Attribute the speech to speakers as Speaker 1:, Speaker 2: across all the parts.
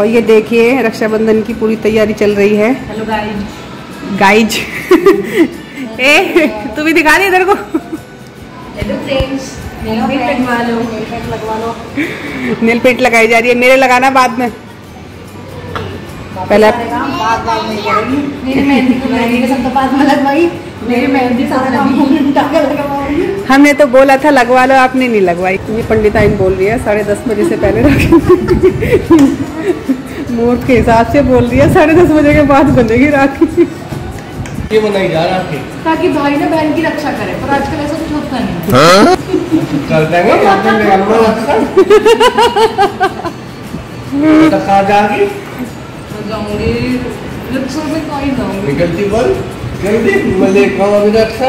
Speaker 1: और ये देखिए रक्षाबंधन की पूरी तैयारी चल रही है।
Speaker 2: Hello guys.
Speaker 1: गाइज ए तू भी दिखा रही इधर को।
Speaker 2: हेलो फ्रेंड्स, लगवा लो।
Speaker 1: नेल पेंट लगाई जा रही है। मेरे लगाना बाद में, पहले
Speaker 2: मेरी मेहंदी के सब तो बाद में लगवाई। मेरी मेहंदी
Speaker 1: हमने तो बोला था लगवा लो, आपने नहीं लगवाई। ये पंडिताइन बोल रही है 10:30 बजे से पहले राखी। मूर्ख के हिसाब से बोल रही है 10:30 बजे के बाद बनेगी राखी।
Speaker 3: ये बनाई जा राखी
Speaker 2: ताकि भाई ना बहन की रक्षा करे, पर आजकल ऐसा कुछ होता नहीं।
Speaker 3: कर देंगे कहाँ जाएगी?
Speaker 2: जाऊंगी रक्षा में, कहीं जाऊंगी।
Speaker 3: निकलती बोल जल्दी, मैं लेकर अभी रक्षा।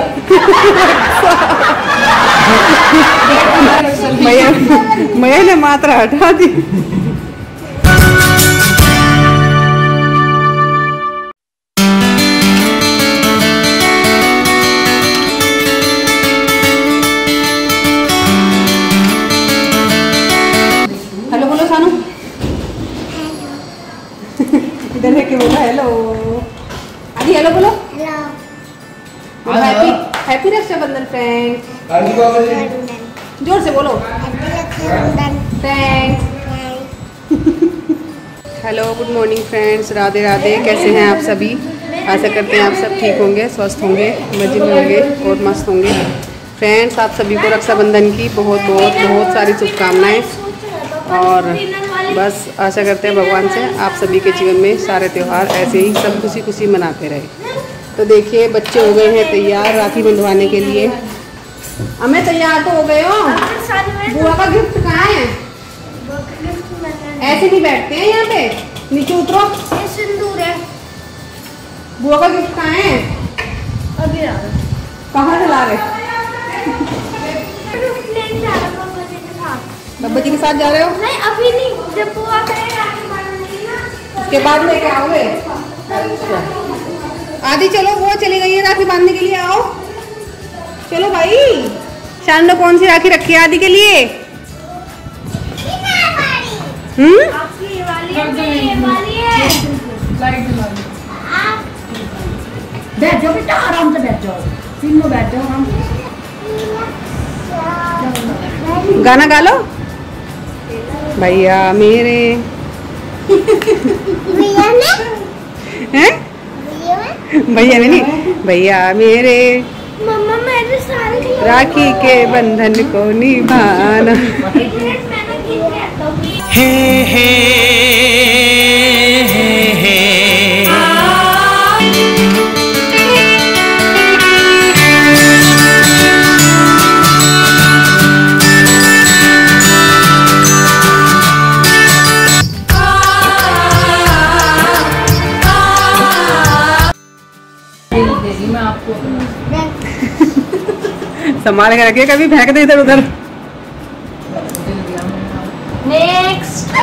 Speaker 1: मैया ने मात्रा हटा दी। हेलो बोलो सानू। इधर लेके बोलो हेलो। आदि हेलो बोलो। Happy happy Rakshabandhan friends. जोर से बोलो। Thanks. Hello good morning friends, Radhe Radhe. कैसे हैं आप सभी? आशा करते हैं आप सब ठीक होंगे, स्वस्थ होंगे, मजे में होंगे और मस्त होंगे। फ्रेंड्स आप सभी को रक्षाबंधन की बहुत बहुत बहुत सारी शुभकामनाएं और बस आशा करते हैं भगवान से आप सभी के जीवन में सारे त्यौहार ऐसे ही सब खुशी खुशी मनाते रहे। तो देखिए बच्चे हो गए हैं तैयार राखी बंधवाने के लिए। हमें तैयार तो हो गए हो। बुआ का गिफ्ट कहाँ है? ऐसे नहीं बैठते हैं यहाँ पे, नीचे उतरो।
Speaker 4: ये सिंदूर है।
Speaker 1: बुआ का गिफ्ट कहाँ है?
Speaker 4: अभी
Speaker 1: कहाँ से ला रहे? बब्बा जी के साथ जा रहे हो?
Speaker 4: नहीं अभी नहीं, जब बुआ करेगा
Speaker 1: उसके बाद लेके आओगे? आदि चलो, बुआ चली गई है राखी बांधने के लिए, आओ चलो भाई। शान ने कौन सी राखी रखी है आदि के लिए?
Speaker 4: आपकी वाली है, ये वाली है।
Speaker 2: बैठ जाओ बेटा, आराम से बैठ जाओ, तीनों बैठ जाओ आराम से।
Speaker 1: गाना गा लो। भैया मेरे
Speaker 4: भैया ने
Speaker 1: हैं? भैया ने नहीं, भैया मेरे
Speaker 4: मम्मा मेरे सारे
Speaker 1: राखी के बंधन को निभाना।
Speaker 4: हे
Speaker 1: हे
Speaker 2: मैं आपको
Speaker 1: संभाल के रखिए, कभी फेंक दे इधर उधर।
Speaker 4: नेक्स्ट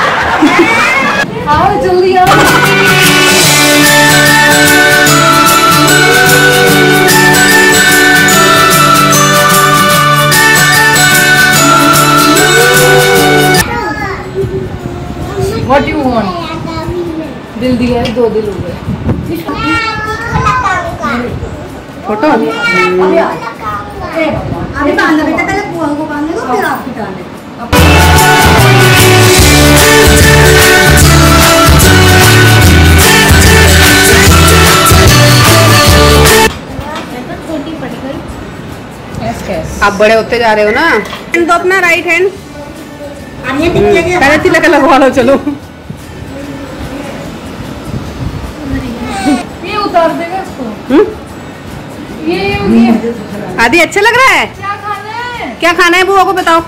Speaker 2: आओ जल्दी आओ। What you want? दिल दिया है, 2 दिल हो गए।
Speaker 1: फोटो
Speaker 2: अभी बांधना बेटा, पहले बुआ को बांधने दो, फिर आपकी डालें।
Speaker 4: छोटी पड़ गई।
Speaker 1: आप बड़े होते जा रहे हो ना। तो अपना राइट हैंड पहले तिलक लगवा लो। चलो
Speaker 2: ये उतार देगा इसको। ये
Speaker 1: आदि अच्छा लग रहा है?
Speaker 2: क्या खाना है?
Speaker 1: क्या खाना है बुआ को बताओ।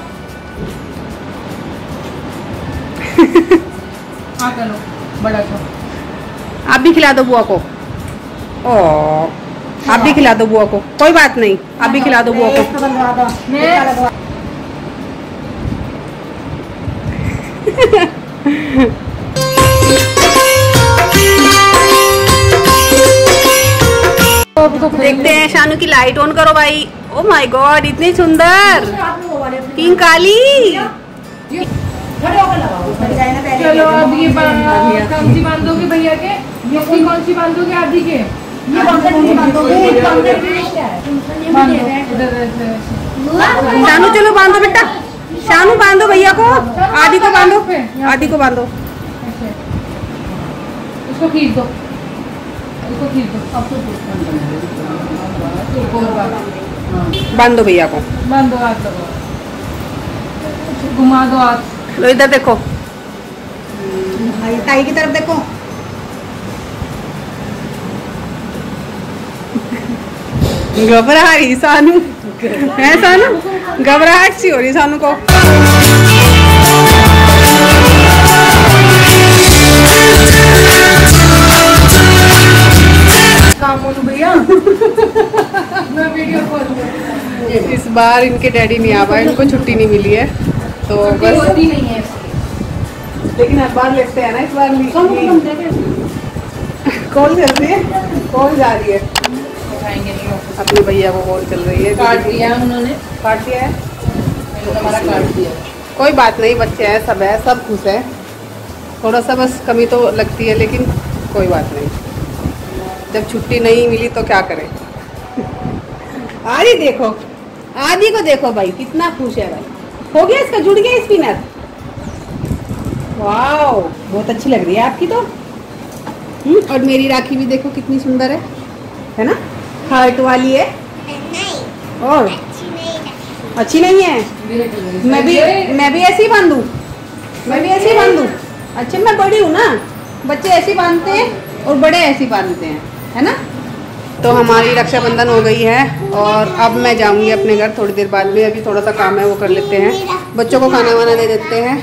Speaker 2: हाँ करो, बड़ा को।
Speaker 1: आप भी खिला दो बुआ को। ओ आप भी खिला दो बुआ को, कोई बात नहीं, आप भी खिला दो बुआ को। देखते हैं शानू की लाइट ऑन करो भाई। ओ माय गॉड इतनी सुंदर पिंक काली।
Speaker 2: खड़े होकर लगाओ, बन जाए ना पहले।
Speaker 5: चलो अब ये कौन सी बांधोगे भैया के? ये कौन सी बांधोगे आदि के?
Speaker 2: ये बांधोगे, ये बांधोगे, ये बांधोगे क्या है?
Speaker 1: शानू चलो बांधो बेटा, शानू बांधो भैया को, आदि को बांधो, आदि को बांधो।
Speaker 5: इसको खींच दो, इसको खींच दो। अब तो
Speaker 1: बांधो भैया को,
Speaker 5: बांधो, हाथ लगाओ, घुमा दो हाथ।
Speaker 1: लो इधर देखो,
Speaker 2: ताई की तरफ देखो।
Speaker 1: घबरा रही सानू है, सानू घबराहट सी हो रही सानू को।
Speaker 5: भैया मैं वीडियो कॉल,
Speaker 1: इस बार इनके डैडी नहीं आ पाए, इनको छुट्टी नहीं मिली है तो बस,
Speaker 5: होती नहीं है।
Speaker 1: लेकिन हर बार लेते हैं ना, इस बार कॉल चल रही है, कॉल जा रही है,
Speaker 5: उठाएंगे नहीं,
Speaker 1: अपने भैया को कॉल चल रही है।
Speaker 5: काट दिया उन्होंने,
Speaker 1: काट दिया है,
Speaker 5: हमारा काट दिया।
Speaker 1: कोई बात नहीं, बच्चे हैं, सब है, सब खुश है। थोड़ा सा बस कमी तो लगती है, लेकिन कोई बात नहीं, जब छुट्टी नहीं मिली तो क्या करें। आदि देखो, आदि को देखो भाई, कितना खुश है भाई। हो गया इसका, जुड़ गया स्पिनर। वाओ, बहुत अच्छी लग रही है आपकी तो। और मेरी राखी भी देखो कितनी सुंदर है ना, हार्ट वाली है। और अच्छी नहीं है, मैं भी ऐसे ही बांधू, मैं भी ऐसे ही बांधू। अच्छा, मैं बड़ी हूँ ना, बच्चे ऐसे ही बांधते हैं और बड़े ऐसे ही बांधते हैं, है ना। तो हमारी रक्षाबंधन हो गई है और अब मैं जाऊंगी अपने घर थोड़ी देर बाद में। अभी थोड़ा सा काम है वो कर लेते हैं, बच्चों को खाना वाना दे देते हैं।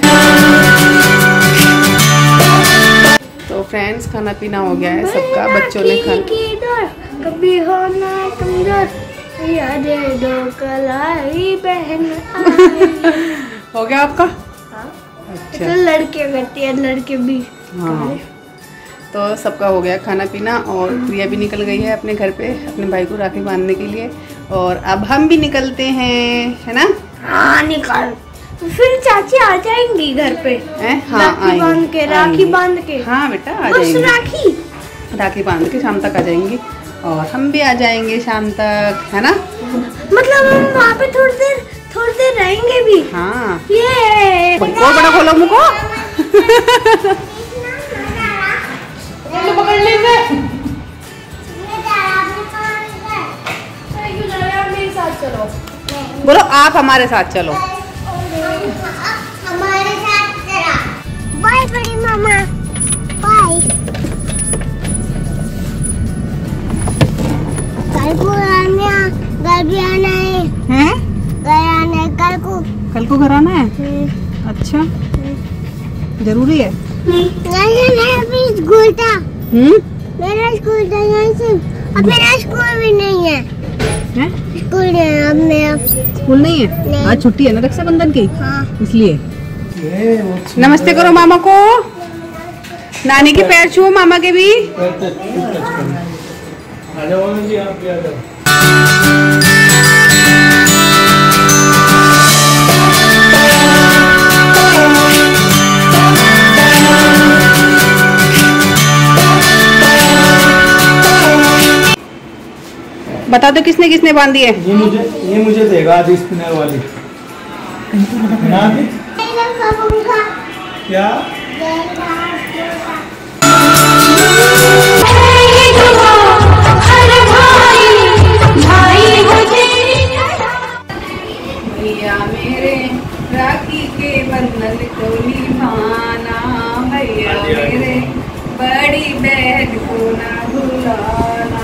Speaker 1: तो फ्रेंड्स, खाना पीना हो गया है सबका, बच्चों ने खाना,
Speaker 4: कभी होना कमजोर, याद दो कलाई बहन
Speaker 1: हो गया आपका।
Speaker 4: अच्छा, तो लड़के करती है, लड़के भी।
Speaker 1: हाँ, तो सबका हो गया खाना पीना और प्रिया भी निकल गई है अपने घर पे अपने भाई को राखी बांधने के लिए। और अब हम भी निकलते हैं, है ना।
Speaker 4: हाँ निकाल, फिर चाची आ जाएंगी घर पे।
Speaker 1: हाँ,
Speaker 4: राखी बांध के, राखी बांध के।
Speaker 1: हाँ बेटा, आ
Speaker 4: बस
Speaker 1: जाएंगी, राखी बांध के शाम तक आ जाएंगी और हम भी आ जाएंगे शाम तक, है ना।
Speaker 4: मतलब हम वहाँ पे थोड़ी देर रहेंगे भी।
Speaker 1: हाँ,
Speaker 4: ये
Speaker 1: और बड़ा खोलो मुझको।
Speaker 5: पकड़ लेंगे।
Speaker 4: मेरे साथ चलो,
Speaker 1: बोलो आप हमारे साथ चलो।
Speaker 4: हमारे साथ चला। बाय बड़ी मामा, बाय। कल को घर भी आना है।
Speaker 1: हैं?
Speaker 4: घर आना है कल को
Speaker 1: घर आना है। अच्छा, जरूरी है।
Speaker 4: नहीं, स्कूल था। मेरा स्कूल था यहाँ से, अब मेरा स्कूल भी नहीं है। स्कूल नहीं है अब मेरा।
Speaker 1: स्कूल नहीं है?
Speaker 4: नहीं।
Speaker 1: आज छुट्टी है ना रक्षाबंधन की,
Speaker 4: हाँ।
Speaker 1: इसलिए। नमस्ते करो मामा को, नानी के पैर छुओ मामा के भी। बता दो किसने किसने बांधी है।
Speaker 3: ये मुझे देगा आज स्पिनर वाली ना भी? क्या
Speaker 1: भैया मेरे राखी के बंधन को निभाना, भैया मेरे बड़ी बहन को ना भुलाना।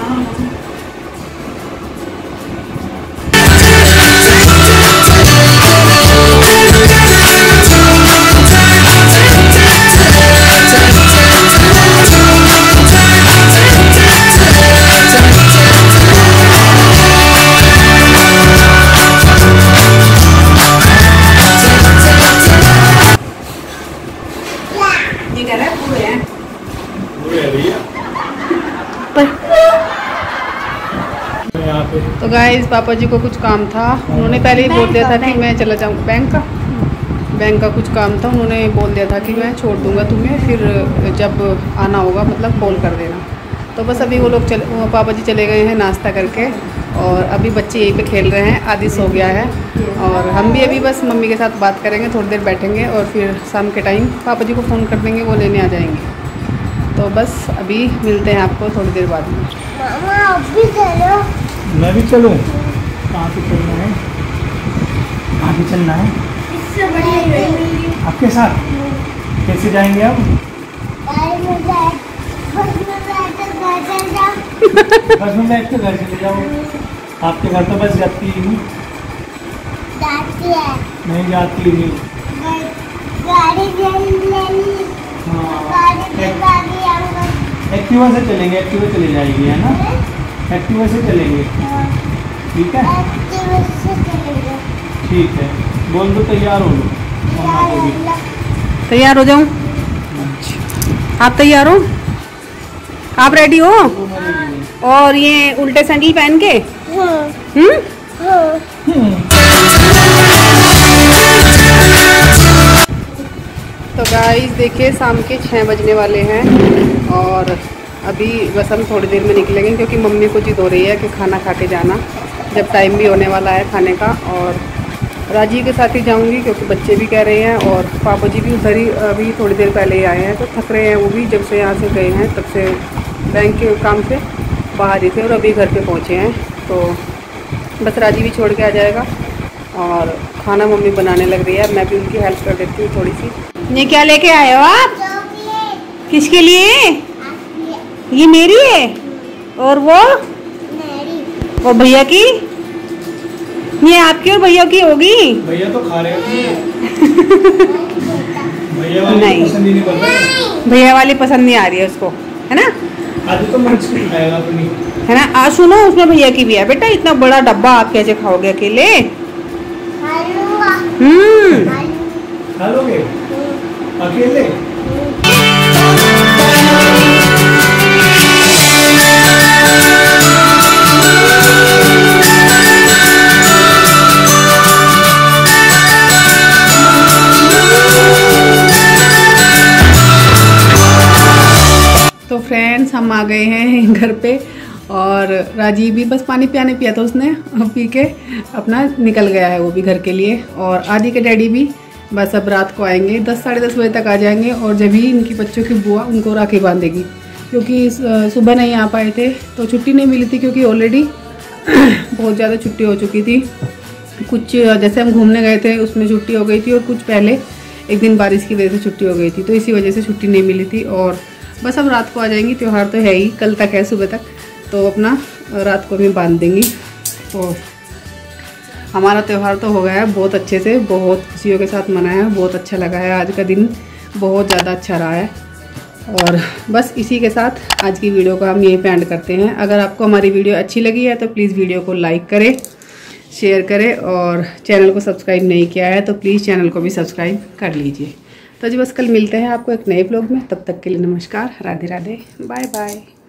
Speaker 1: तो गाइस, पापा जी को कुछ काम था, उन्होंने पहले ही बोल दिया था कि मैं चला जाऊँ बैंक बैंक का कुछ काम था, उन्होंने बोल दिया था कि मैं छोड़ दूंगा तुम्हें, फिर जब आना होगा मतलब कॉल कर देना। तो बस अभी वो लोग पापा जी चले गए हैं नाश्ता करके, और अभी बच्चे यहीं पे खेल रहे हैं, आदि सो गया है। और हम भी अभी बस मम्मी के साथ बात करेंगे, थोड़ी देर बैठेंगे और फिर शाम के टाइम पापा जी को फ़ोन कर देंगे, वो लेने आ जाएंगे। तो बस अभी मिलते हैं आपको थोड़ी देर बाद में।
Speaker 4: मामा आप भी चलो।
Speaker 3: मैं भी चलूँ? कहाँ पे चलना है? कहाँ पे चलना है?
Speaker 4: इससे बढ़िया
Speaker 3: आपके साथ? कैसे जाएंगे आप? बस में बैठ के घर चले जाओ। आपके घर तो बस जाती ही नहीं।
Speaker 4: जाती है।
Speaker 3: नहीं जाती नहीं।
Speaker 4: गाड़ी ले ली।
Speaker 3: एक्टिवा से चलेंगे, एक्टिवा चले जाएगी है ना? एक्टिवा से चलेंगे, ठीक है? ठीक है, बोल दो तैयार हो लो। मम्मा को भी
Speaker 1: तैयार हो जाऊँ? आप तैयार हो? आप रेडी हो? और ये उल्टे सैंडल पहन के? तो गाइस देखिए शाम के 6 बजने वाले हैं, और अभी बस हम थोड़ी देर में निकलेंगे, क्योंकि मम्मी को जिद हो रही है कि खाना खा के जाना, जब टाइम भी होने वाला है खाने का। और राजीव के साथ ही जाऊंगी, क्योंकि बच्चे भी कह रहे हैं, और पापा जी भी उधर ही अभी थोड़ी देर पहले ही आए हैं, तो थक रहे हैं वो भी, जब से यहाँ से गए हैं तब से बैंक के काम से बाहर ही थे, और अभी घर पे पहुँचे हैं। तो बस राजीव भी छोड़ के आ जाएगा, और खाना मम्मी बनाने लग रही है, मैं भी उनकी हेल्प कर देती हूँ थोड़ी सी। ये क्या लेके आए हो आप? किसके लिए? ये मेरी है, और वो भैया की? ये आपकी और भैया की होगी?
Speaker 3: भैया तो खा रहे हैं। भैया वाली
Speaker 1: नहीं,
Speaker 3: पसंद ही नहीं कर रहा।
Speaker 1: भैया वाली पसंद नहीं आ रही है उसको, है ना?
Speaker 3: आज तो मिर्च नहीं खाएगा अपनी,
Speaker 1: है ना? आज सुनो, उसमें भैया की भी है बेटा, इतना बड़ा डब्बा आप कैसे खाओगे अकेले?
Speaker 3: खा लोगे अकेले?
Speaker 1: तो फ्रेंड्स हम आ गए हैं घर पे, और राजीव भी बस पानी पिया था उसने, पी के अपना निकल गया है वो भी घर के लिए। और आदि के डैडी भी बस अब रात को आएंगे, 10 साढ़े 10 बजे तक आ जाएंगे, और जब ही इनकी बच्चों की बुआ उनको राखी बांधेगी, क्योंकि सुबह नहीं आ पाए थे तो छुट्टी नहीं मिली थी, क्योंकि ऑलरेडी बहुत ज़्यादा छुट्टी हो चुकी थी। कुछ जैसे हम घूमने गए थे उसमें छुट्टी हो गई थी, और कुछ पहले एक दिन बारिश की वजह से छुट्टी हो गई थी, तो इसी वजह से छुट्टी नहीं मिली थी। और बस अब रात को आ जाएंगी, त्यौहार तो है ही, कल तक है सुबह तक, तो अपना रात को भी बांध देंगी। तो हमारा त्यौहार तो हो गया है बहुत अच्छे से, बहुत खुशियों के साथ मनाया है, बहुत अच्छा लगा है, आज का दिन बहुत ज़्यादा अच्छा रहा है। और बस इसी के साथ आज की वीडियो को हम यहीं पे एंड करते हैं। अगर आपको हमारी वीडियो अच्छी लगी है तो प्लीज़ वीडियो को लाइक करें, शेयर करें, और चैनल को सब्सक्राइब नहीं किया है तो प्लीज़ चैनल को भी सब्सक्राइब कर लीजिए। तो जी बस कल मिलते हैं आपको एक नए ब्लॉग में, तब तक के लिए नमस्कार, राधे राधे, बाय बाय।